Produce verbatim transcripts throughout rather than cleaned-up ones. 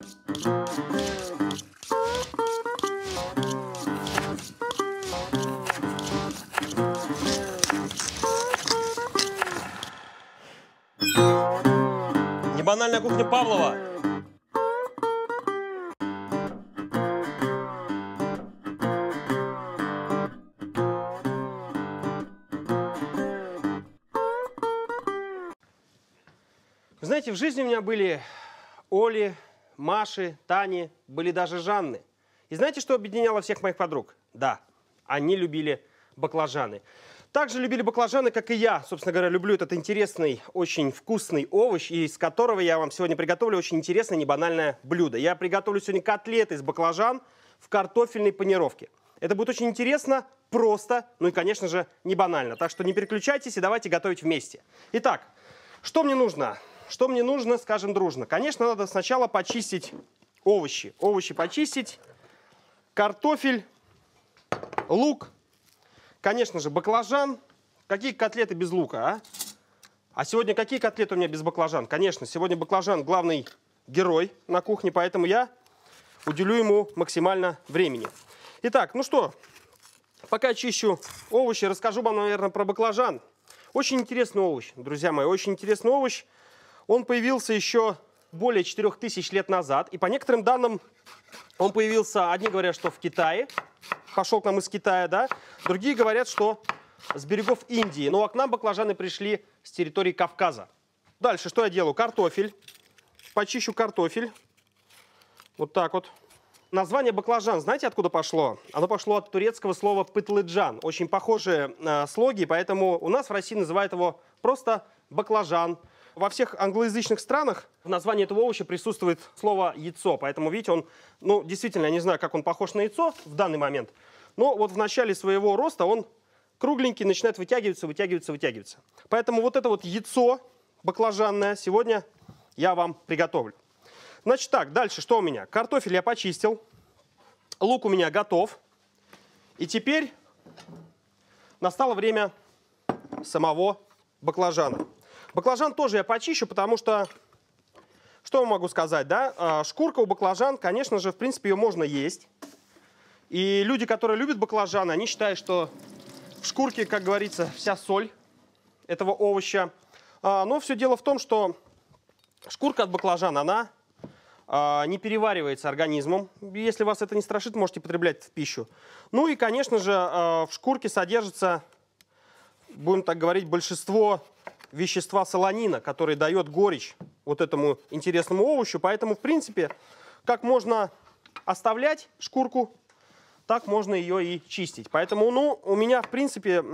Небанальная кухня Павлова. Вы знаете, в жизни у меня были Оли, Маши, Тани, были даже Жанны. И знаете, что объединяло всех моих подруг? Да, они любили баклажаны. Также любили баклажаны, как и я. Собственно говоря, люблю этот интересный, очень вкусный овощ, из которого я вам сегодня приготовлю очень интересное, небанальное блюдо. Я приготовлю сегодня котлеты из баклажан в картофельной панировке. Это будет очень интересно, просто, ну и, конечно же, не банально. Так что не переключайтесь и давайте готовить вместе. Итак, что мне нужно? Что мне нужно, скажем дружно? Конечно, надо сначала почистить овощи. Овощи почистить, картофель, лук, конечно же, баклажан. Какие котлеты без лука, а? А сегодня какие котлеты у меня без баклажан? Конечно, сегодня баклажан главный герой на кухне, поэтому я уделю ему максимально времени. Итак, ну что, пока я чищу овощи, расскажу вам, наверное, про баклажан. Очень интересный овощ, друзья мои, очень интересный овощ. Он появился еще более четырёх тысяч лет назад. И по некоторым данным он появился, одни говорят, что в Китае. Пошел к нам из Китая, да. Другие говорят, что с берегов Индии. Ну а к нам баклажаны пришли с территории Кавказа. Дальше что я делаю? Картофель. Почищу картофель. Вот так вот. Название баклажан, знаете, откуда пошло? Оно пошло от турецкого слова пытлыджан. Очень похожие э, слоги, поэтому у нас в России называют его просто баклажан. Во всех англоязычных странах в названии этого овоща присутствует слово яйцо. Поэтому, видите, он, ну, действительно, я не знаю, как он похож на яйцо в данный момент. Но вот в начале своего роста он кругленький, начинает вытягиваться, вытягиваться, вытягиваться. Поэтому вот это вот яйцо баклажанное сегодня я вам приготовлю. Значит так, дальше что у меня? Картофель я почистил. Лук у меня готов. И теперь настало время самого баклажана. Баклажан тоже я почищу, потому что, что я могу сказать, да? Шкурка у баклажан, конечно же, в принципе, ее можно есть. И люди, которые любят баклажаны, они считают, что в шкурке, как говорится, вся соль этого овоща. Но все дело в том, что шкурка от баклажана, она не переваривается организмом. Если вас это не страшит, можете потреблять в пищу. Ну и, конечно же, в шкурке содержится, будем так говорить, большинство вещества солонина, который дает горечь вот этому интересному овощу. Поэтому, в принципе, как можно оставлять шкурку, так можно ее и чистить. Поэтому, ну, у меня, в принципе,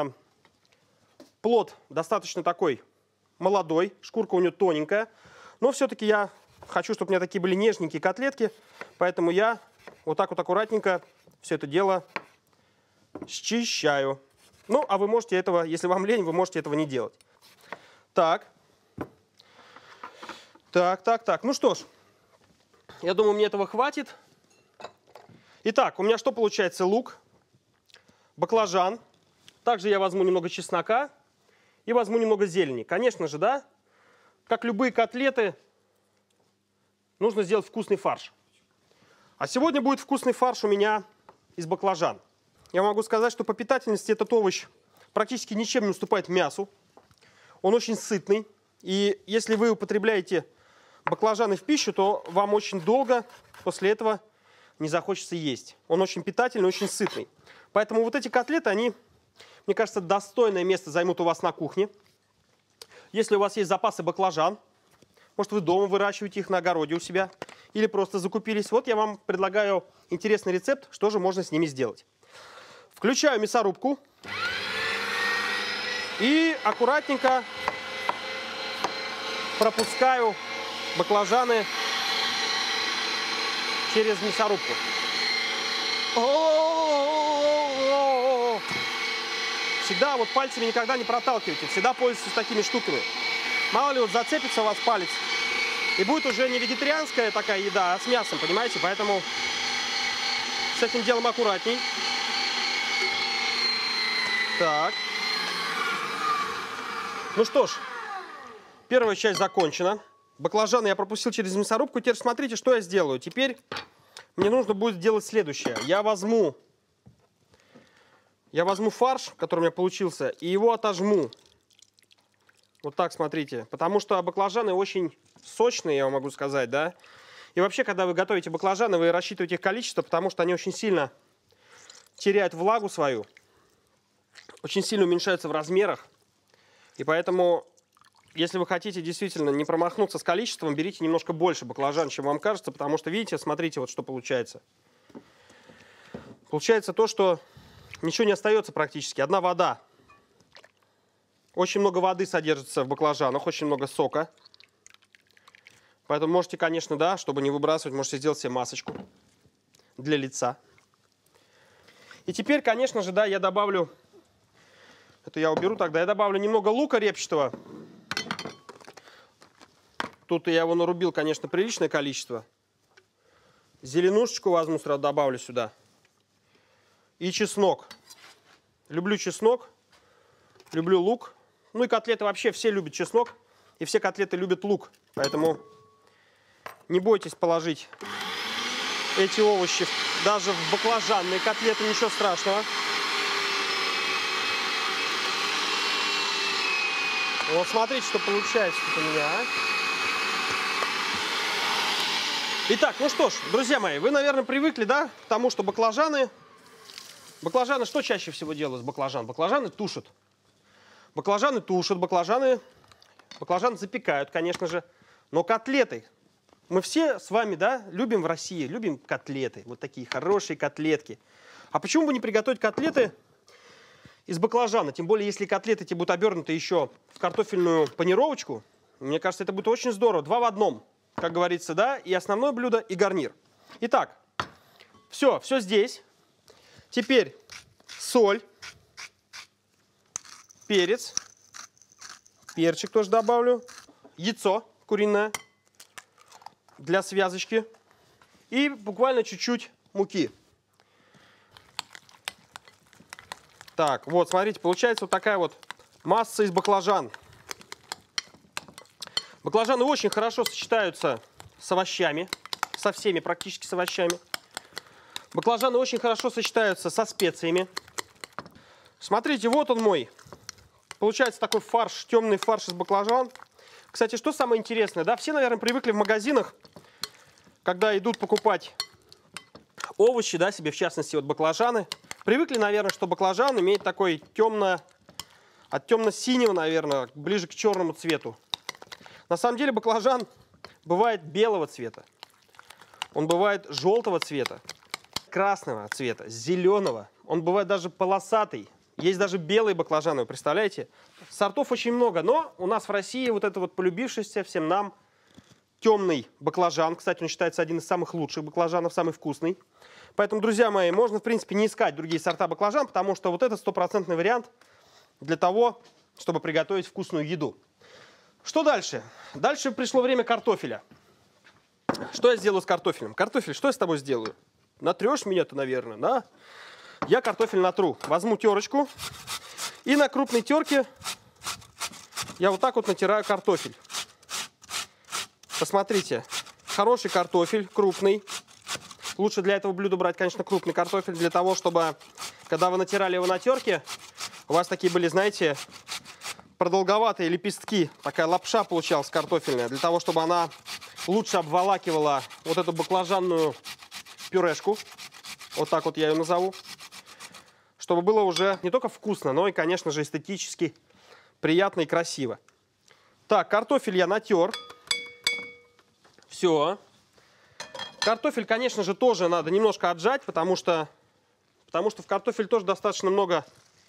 плод достаточно такой молодой, шкурка у нее тоненькая. Но все-таки я хочу, чтобы у меня такие были нежненькие котлетки. Поэтому я вот так вот аккуратненько все это дело счищаю. Ну, а вы можете этого, если вам лень, вы можете этого не делать. Так, так, так, так. Ну что ж, я думаю, мне этого хватит. Итак, у меня что получается? Лук, баклажан. Также я возьму немного чеснока и возьму немного зелени. Конечно же, да, как любые котлеты, нужно сделать вкусный фарш. А сегодня будет вкусный фарш у меня из баклажан. Я могу сказать, что по питательности этот овощ практически ничем не уступает мясу. Он очень сытный, и если вы употребляете баклажаны в пищу, то вам очень долго после этого не захочется есть. Он очень питательный, очень сытный. Поэтому вот эти котлеты, они, мне кажется, достойное место займут у вас на кухне. Если у вас есть запасы баклажан, может, вы дома выращиваете их на огороде у себя, или просто закупились. Вот я вам предлагаю интересный рецепт, что же можно с ними сделать. Включаю мясорубку. И аккуратненько пропускаю баклажаны через мясорубку. Всегда вот пальцами никогда не проталкивайте, всегда пользуйтесь такими штуками. Мало ли вот зацепится у вас палец, и будет уже не вегетарианская такая еда, а с мясом, понимаете? Поэтому с этим делом аккуратней. Так. Ну что ж, первая часть закончена. Баклажаны я пропустил через мясорубку. Теперь смотрите, что я сделаю. Теперь мне нужно будет сделать следующее. Я возьму, я возьму фарш, который у меня получился, и его отожму. Вот так, смотрите. Потому что баклажаны очень сочные, я вам могу сказать, да. И вообще, когда вы готовите баклажаны, вы рассчитываете их количество, потому что они очень сильно теряют влагу свою. Очень сильно уменьшаются в размерах. И поэтому, если вы хотите действительно не промахнуться с количеством, берите немножко больше баклажан, чем вам кажется. Потому что, видите, смотрите, вот что получается. Получается то, что ничего не остается практически. Одна вода. Очень много воды содержится в баклажанах, очень много сока. Поэтому можете, конечно, да, чтобы не выбрасывать, можете сделать себе масочку для лица. И теперь, конечно же, да, я добавлю, это я уберу тогда, я добавлю немного лука репчатого. Тут я его нарубил, конечно, приличное количество. Зеленушечку возьму, сразу добавлю сюда. И чеснок. Люблю чеснок, люблю лук. Ну и котлеты вообще все любят чеснок, и все котлеты любят лук. Поэтому не бойтесь положить эти овощи даже в баклажанные котлеты, ничего страшного. Вот смотрите, что получается тут у меня. А? Итак, ну что ж, друзья мои, вы, наверное, привыкли, да, к тому, что баклажаны... Баклажаны что чаще всего делают с баклажан? Баклажаны тушат. Баклажаны тушат, баклажаны, баклажаны запекают, конечно же. Но котлеты... Мы все с вами, да, любим в России, любим котлеты. Вот такие хорошие котлетки. А почему бы не приготовить котлеты из баклажана? Тем более, если котлеты эти будут обернуты еще в картофельную панировочку. Мне кажется, это будет очень здорово. Два в одном, как говорится, да. И основное блюдо, и гарнир. Итак, все, все здесь. Теперь соль, перец, перчик тоже добавлю, яйцо куриное для связочки и буквально чуть-чуть муки. Так, вот, смотрите, получается вот такая вот масса из баклажан. Баклажаны очень хорошо сочетаются с овощами, со всеми практически с овощами. Баклажаны очень хорошо сочетаются со специями. Смотрите, вот он мой. Получается такой фарш, темный фарш из баклажан. Кстати, что самое интересное, да, все, наверное, привыкли в магазинах, когда идут покупать овощи, да, себе, в частности, вот баклажаны, привыкли, наверное, что баклажан имеет такой темно, от темно-синего, наверное, ближе к черному цвету. На самом деле баклажан бывает белого цвета, он бывает желтого цвета, красного цвета, зеленого, он бывает даже полосатый. Есть даже белые баклажаны, вы представляете? Сортов очень много, но у нас в России вот это вот полюбившийся всем нам темный баклажан. Кстати, он считается один из самых лучших баклажанов, самый вкусный. Поэтому, друзья мои, можно, в принципе, не искать другие сорта баклажан, потому что вот это стопроцентный вариант для того, чтобы приготовить вкусную еду. Что дальше? Дальше пришло время картофеля. Что я сделаю с картофелем? Картофель, что я с тобой сделаю? Натрешь меня-то, наверное, да? Я картофель натру. Возьму терочку и на крупной терке я вот так вот натираю картофель. Посмотрите, хороший картофель, крупный. Лучше для этого блюда брать, конечно, крупный картофель, для того, чтобы, когда вы натирали его на терке, у вас такие были, знаете, продолговатые лепестки. Такая лапша получалась картофельная, для того, чтобы она лучше обволакивала вот эту баклажанную пюрешку. Вот так вот я ее назову. Чтобы было уже не только вкусно, но и, конечно же, эстетически приятно и красиво. Так, картофель я натер. Все. Картофель, конечно же, тоже надо немножко отжать, потому что, потому что в картофель тоже достаточно много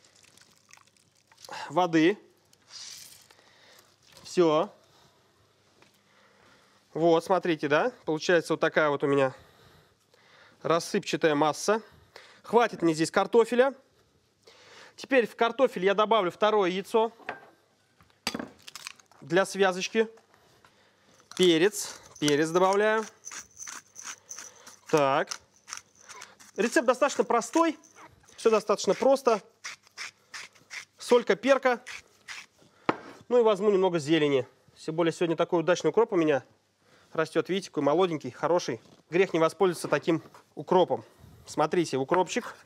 воды. Все. Вот, смотрите, да? Получается вот такая вот у меня рассыпчатая масса. Хватит мне здесь картофеля. Теперь в картофель я добавлю второе яйцо для связочки. Перец. Перец добавляю. Так. Рецепт достаточно простой. Все достаточно просто. Солька, перка. Ну и возьму немного зелени. Тем более сегодня такой удачный укроп у меня растет. Видите, какой молоденький, хороший. Грех не воспользоваться таким укропом. Смотрите, укропчик.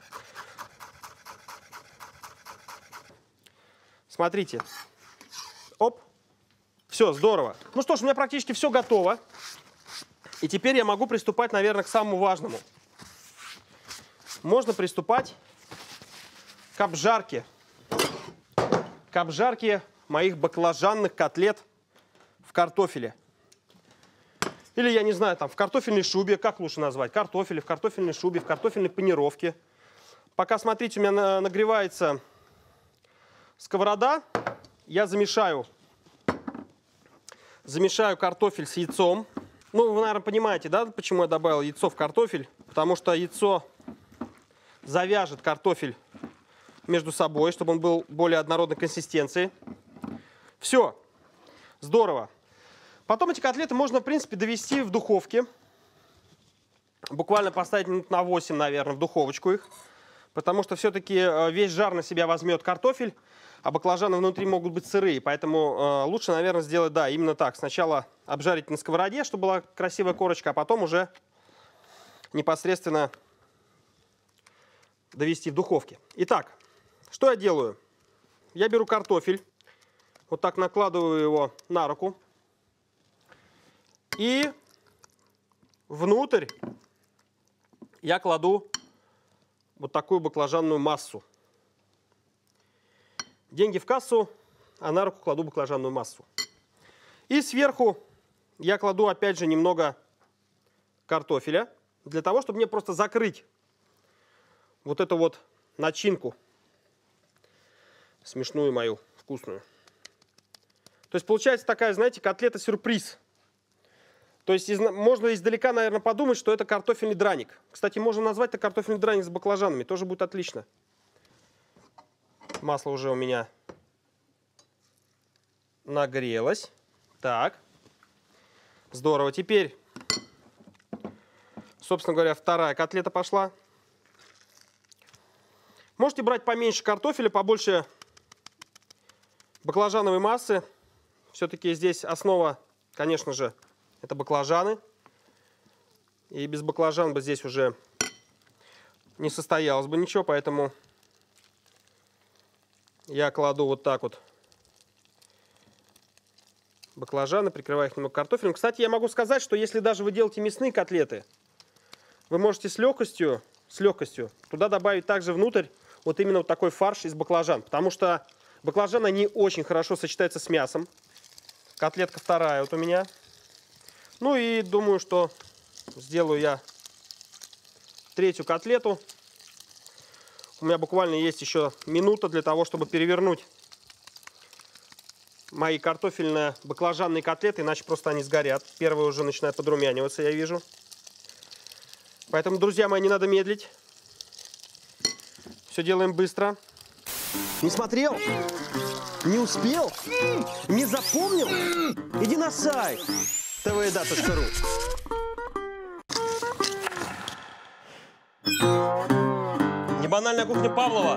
Смотрите. Оп. Все, здорово. Ну что ж, у меня практически все готово. И теперь я могу приступать, наверное, к самому важному. Можно приступать к обжарке. К обжарке моих баклажанных котлет в картофеле. Или, я не знаю, там в картофельной шубе, как лучше назвать? Картофель, в картофельной шубе, в картофельной панировке. Пока, смотрите, у меня нагревается сковорода. Я замешаю, замешаю картофель с яйцом. Ну, вы, наверное, понимаете, да, почему я добавил яйцо в картофель? Потому что яйцо завяжет картофель между собой, чтобы он был более однородной консистенции. Все, здорово. Потом эти котлеты можно, в принципе, довести в духовке. Буквально поставить минут на восемь, наверное, в духовочку их. Потому что все-таки весь жар на себя возьмет картофель, а баклажаны внутри могут быть сырые. Поэтому э, лучше, наверное, сделать, да, именно так. Сначала обжарить на сковороде, чтобы была красивая корочка, а потом уже непосредственно довести в духовке. Итак, что я делаю? Я беру картофель, вот так накладываю его на руку. И внутрь я кладу вот такую баклажанную массу. Деньги в кассу, а на руку кладу баклажанную массу. И сверху я кладу опять же немного картофеля, для того, чтобы мне просто закрыть вот эту вот начинку смешную мою, вкусную. То есть получается такая, знаете, котлета-сюрприз. То есть из, можно издалека, наверное, подумать, что это картофельный драник. Кстати, можно назвать это картофельный драник с баклажанами. Тоже будет отлично. Масло уже у меня нагрелось. Так. Здорово. Теперь, собственно говоря, вторая котлета пошла. Можете брать поменьше картофеля, побольше баклажановой массы. Все-таки здесь основа, конечно же, это баклажаны. И без баклажан бы здесь уже не состоялось бы ничего, поэтому я кладу вот так вот баклажаны, прикрываю их немного картофелем. Кстати, я могу сказать, что если даже вы делаете мясные котлеты, вы можете с легкостью, с легкостью туда добавить также внутрь вот именно вот такой фарш из баклажан, потому что баклажаны, они очень хорошо сочетаются с мясом. Котлетка вторая вот у меня. Ну и думаю, что сделаю я третью котлету. У меня буквально есть еще минута для того, чтобы перевернуть мои картофельные баклажанные котлеты, иначе просто они сгорят. Первые уже начинают подрумяниваться, я вижу. Поэтому, друзья мои, не надо медлить. Все делаем быстро. Не смотрел? Не успел? Не запомнил? Иди на сайт тэ вэ да точка ру. Небанальная кухня Павлова.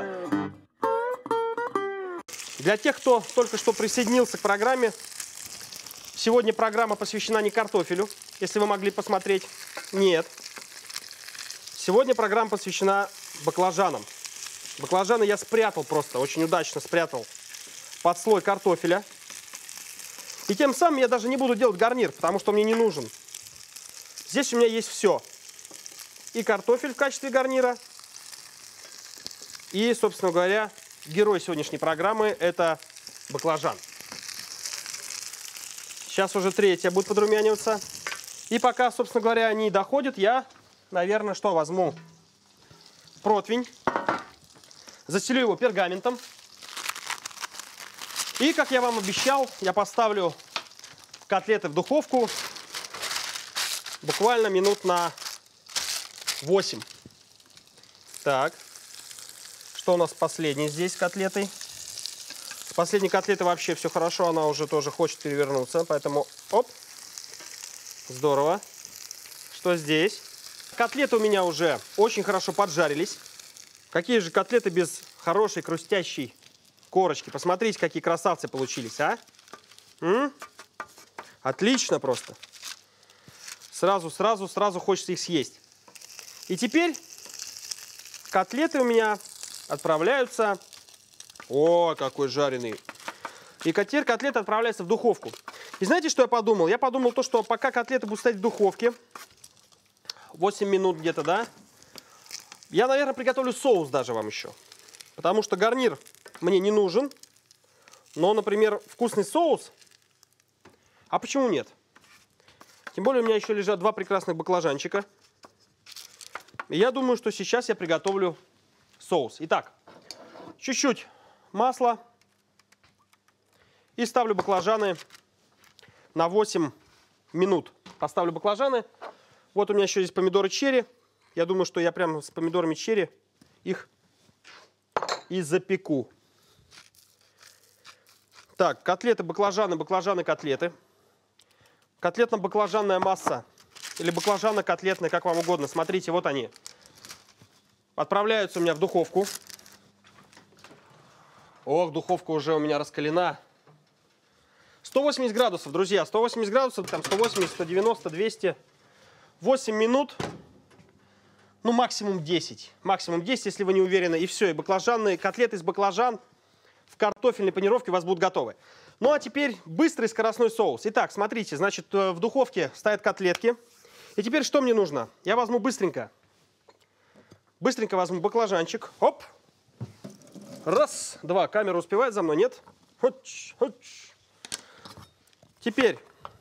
Для тех, кто только что присоединился к программе, сегодня программа посвящена не картофелю, если вы могли посмотреть. Нет. Сегодня программа посвящена баклажанам. Баклажаны я спрятал просто, очень удачно спрятал под слой картофеля. И тем самым я даже не буду делать гарнир, потому что мне не нужен. Здесь у меня есть все. И картофель в качестве гарнира. И, собственно говоря, герой сегодняшней программы – это баклажан. Сейчас уже третья будет подрумяниваться. И пока, собственно говоря, они доходят, я, наверное, что возьму? Противень. Застелю его пергаментом. И, как я вам обещал, я поставлю котлеты в духовку буквально минут на восемь. Так. Что у нас последний здесь с котлетой? С последней котлеты вообще все хорошо, она уже тоже хочет перевернуться, поэтому оп. Здорово. Что здесь? Котлеты у меня уже очень хорошо поджарились. Какие же котлеты без хорошей хрустящей корочки? Посмотрите, какие красавцы получились, а? М? Отлично просто. Сразу, сразу, сразу хочется их съесть. И теперь котлеты у меня отправляются... О, какой жареный. И теперь котлеты отправляются в духовку. И знаете, что я подумал? Я подумал то, что пока котлеты будут стоять в духовке, восемь минут где-то, да, я, наверное, приготовлю соус даже вам еще. Потому что гарнир мне не нужен. Но, например, вкусный соус... А почему нет? Тем более у меня еще лежат два прекрасных баклажанчика. И я думаю, что сейчас я приготовлю соус. Итак, чуть-чуть масла. И ставлю баклажаны на восемь минут. Поставлю баклажаны. Вот у меня еще здесь помидоры черри. Я думаю, что я прямо с помидорами черри их и запеку. Так, котлеты, баклажаны, баклажаны, котлеты. Котлетно-баклажанная масса или баклажано-котлетная, как вам угодно. Смотрите, вот они. Отправляются у меня в духовку. Ох, духовка уже у меня раскалена. сто восемьдесят градусов, друзья. сто восемьдесят градусов, там сто восемьдесят, сто девяносто, двести. восемь минут. Ну, максимум десять. Максимум десять, если вы не уверены. И все. И баклажанные котлеты из баклажан в картофельной панировке у вас будут готовы. Ну, а теперь быстрый скоростной соус. Итак, смотрите, значит, в духовке стоят котлетки. И теперь что мне нужно? Я возьму быстренько. Быстренько возьму баклажанчик. Оп. Раз, два. Камера успевает за мной? Нет? Хоч, хоч. Теперь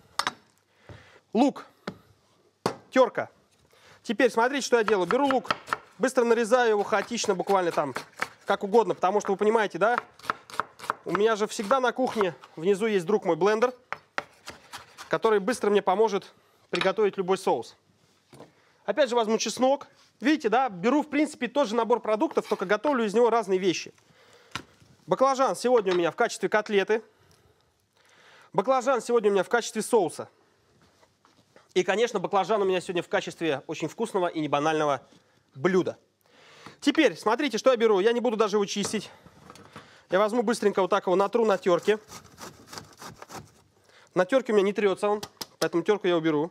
лук. Терка. Теперь смотрите, что я делаю. Беру лук, быстро нарезаю его хаотично, буквально там, как угодно. Потому что вы понимаете, да? У меня же всегда на кухне внизу есть друг мой блендер, который быстро мне поможет приготовить любой соус. Опять же возьму чеснок. Видите, да, беру в принципе тот же набор продуктов, только готовлю из него разные вещи. Баклажан сегодня у меня в качестве котлеты. Баклажан сегодня у меня в качестве соуса. И, конечно, баклажан у меня сегодня в качестве очень вкусного и небанального блюда. Теперь, смотрите, что я беру. Я не буду даже его чистить. Я возьму быстренько вот так его натру на терке. На терке у меня не трется он, поэтому терку я уберу.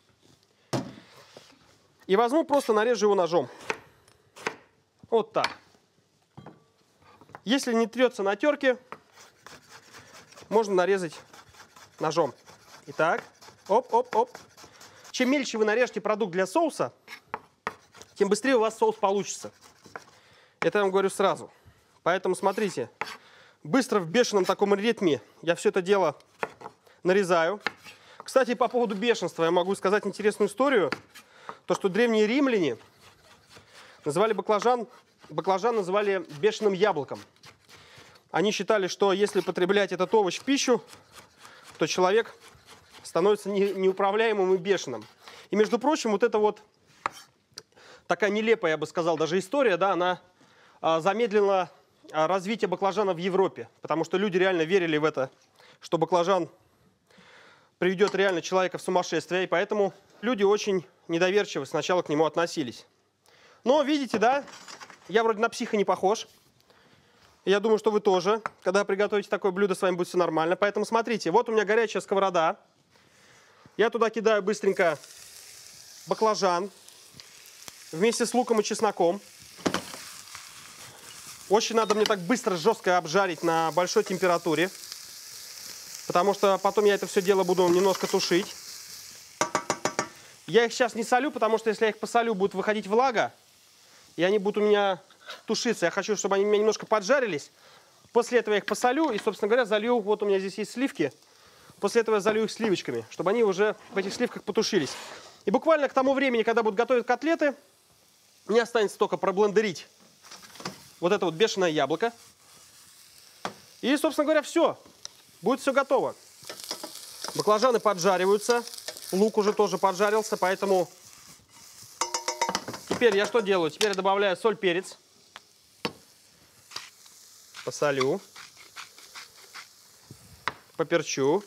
И возьму, просто нарежу его ножом. Вот так. Если не трется на терке, можно нарезать ножом. Итак, оп-оп-оп. Чем мельче вы нарежете продукт для соуса, тем быстрее у вас соус получится. Это я вам говорю сразу. Поэтому смотрите, быстро в бешеном таком ритме я все это дело нарезаю. Кстати, по поводу бешенства я могу сказать интересную историю. То, что древние римляне называли баклажан, баклажан называли бешеным яблоком. Они считали, что если потреблять этот овощ в пищу, то человек становится не, неуправляемым и бешеным. И, между прочим, вот эта вот такая нелепая, я бы сказал, даже история, да, она а, замедлила а, развитие баклажана в Европе. Потому что люди реально верили в это, что баклажан приведет реально человека в сумасшествие. И поэтому люди очень недоверчиво сначала к нему относились. Но, видите, да, я вроде на психа не похож. Я думаю, что вы тоже. Когда приготовите такое блюдо, с вами будет все нормально. Поэтому смотрите, вот у меня горячая сковорода. Я туда кидаю быстренько баклажан вместе с луком и чесноком. Очень надо мне так быстро, жестко обжарить на большой температуре. Потому что потом я это все дело буду немножко тушить. Я их сейчас не солю, потому что если я их посолю, будет выходить влага. И они будут у меня тушиться. Я хочу, чтобы они у меня немножко поджарились. После этого я их посолю и, собственно говоря, залью. Вот у меня здесь есть сливки. После этого я залью их сливочками, чтобы они уже в этих сливках потушились. И буквально к тому времени, когда будут готовить котлеты, мне останется только проблендерить вот это вот бешеное яблоко. И, собственно говоря, все. Будет все готово. Баклажаны поджариваются. Лук уже тоже поджарился, поэтому теперь я что делаю? Теперь я добавляю соль, перец. Посолю. Поперчу.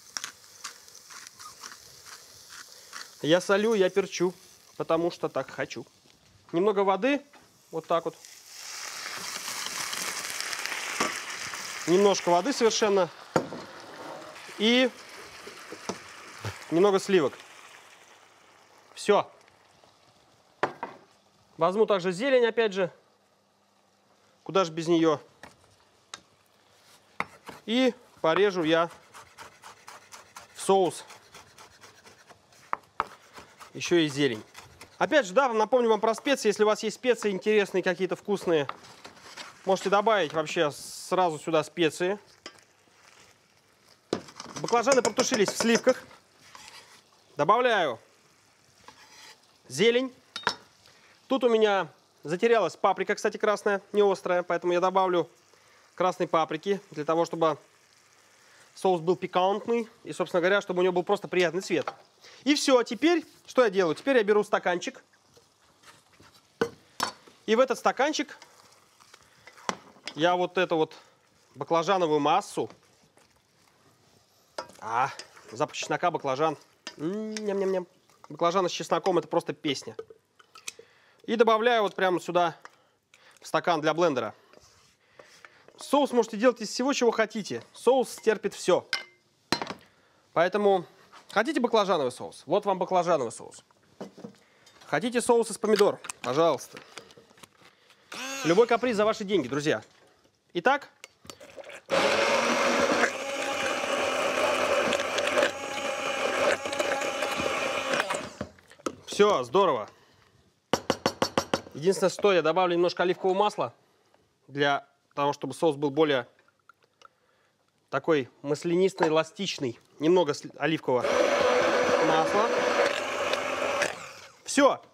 Я солю, я перчу, потому что так хочу. Немного воды, вот так вот. Немножко воды совершенно. И немного сливок. Все. Возьму также зелень, опять же. Куда же без нее. И порежу я в соус еще и зелень. Опять же, да, напомню вам про специи. Если у вас есть специи интересные, какие-то вкусные, можете добавить вообще сразу сюда специи. Баклажаны протушились в сливках. Добавляю зелень. Тут у меня затерялась паприка, кстати, красная, не острая, поэтому я добавлю красной паприки для того, чтобы соус был пикантный и, собственно говоря, чтобы у него был просто приятный цвет. И все, теперь что я делаю? Теперь я беру стаканчик. И в этот стаканчик я вот эту вот баклажановую массу. А, запах чеснока, баклажан. Ням-ням-ням. Баклажаны с чесноком — это просто песня. И добавляю вот прямо сюда в стакан для блендера. Соус можете делать из всего, чего хотите. Соус терпит все. Поэтому хотите баклажановый соус? Вот вам баклажановый соус. Хотите соус из помидор? Пожалуйста. Любой каприз за ваши деньги, друзья. Итак. Все, здорово. Единственное, что я добавлю немножко оливкового масла для того, чтобы соус был более такой маслянистый, эластичный. Немного оливкового масла. Все.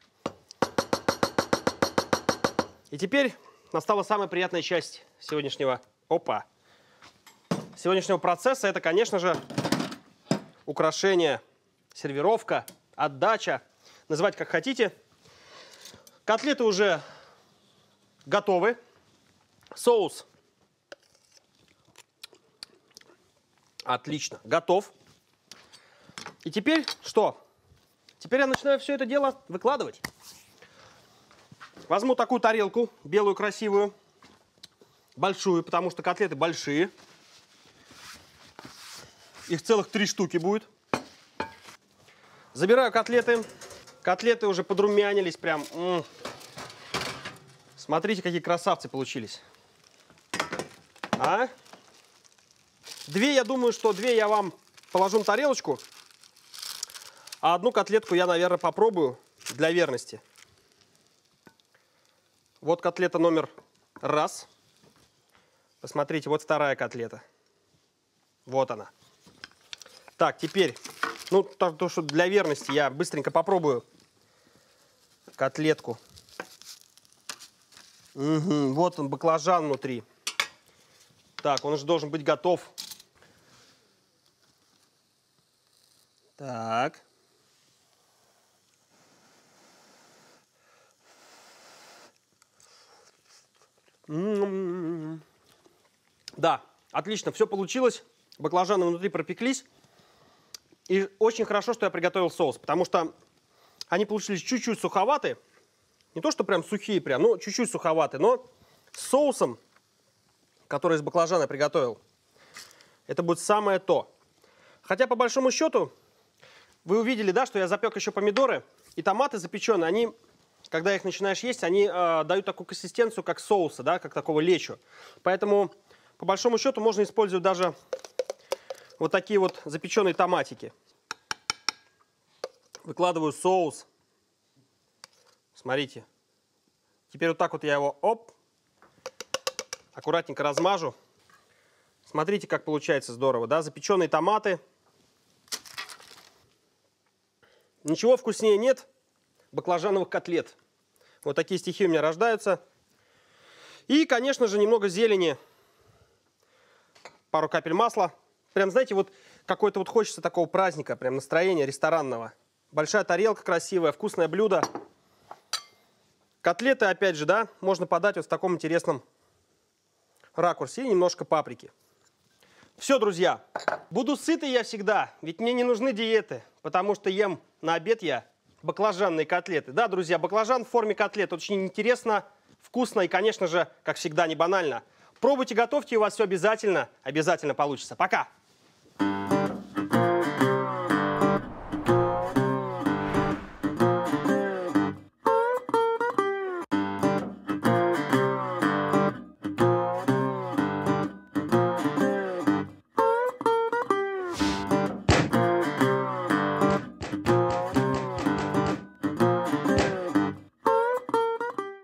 И теперь настала самая приятная часть сегодняшнего, опа, сегодняшнего процесса. Это, конечно же, украшение, сервировка, отдача. Называйте как хотите. Котлеты уже готовы. Соус отлично, готов. И теперь что? Теперь я начинаю все это дело выкладывать. Возьму такую тарелку, белую, красивую, большую, потому что котлеты большие. Их целых три штуки будет. Забираю котлеты. Котлеты уже подрумянились прям. М-м. Смотрите, какие красавцы получились. А? Две, я думаю, что две я вам положу на тарелочку. А одну котлетку я, наверное, попробую для верности. Вот котлета номер раз. Посмотрите, вот вторая котлета. Вот она. Так, теперь, ну, то, то, что для верности я быстренько попробую котлетку. Угу, вот он, баклажан внутри. Так, он уже должен быть готов. Так. М-м-м. Да, отлично, все получилось. Баклажаны внутри пропеклись. И очень хорошо, что я приготовил соус, потому что они получились чуть-чуть суховаты. Не то, что прям сухие, прям, ну, чуть-чуть суховаты, но с соусом, который из баклажана я приготовил, это будет самое то. Хотя, по большому счету, вы увидели, да, что я запек еще помидоры, и томаты запеченные, они, когда их начинаешь есть, они э, дают такую консистенцию, как соуса, да, как такого лечо. Поэтому, по большому счету, можно использовать даже вот такие вот запеченные томатики. Выкладываю соус. Смотрите. Теперь вот так вот я его, оп, аккуратненько размажу. Смотрите, как получается здорово, да? Запеченные томаты. Ничего вкуснее нет баклажановых котлет. Вот такие стихи у меня рождаются. И, конечно же, немного зелени. Пару капель масла. Прям, знаете, вот какой-то вот хочется такого праздника, прям настроения ресторанного. Большая тарелка красивая, вкусное блюдо. Котлеты, опять же, да, можно подать вот в таком интересном ракурсе. И немножко паприки. Все, друзья, буду сытый я всегда, ведь мне не нужны диеты, потому что ем на обед я баклажанные котлеты. Да, друзья, баклажан в форме котлет. Очень интересно, вкусно и, конечно же, как всегда, не банально. Пробуйте, готовьте, и у вас все обязательно, обязательно получится. Пока!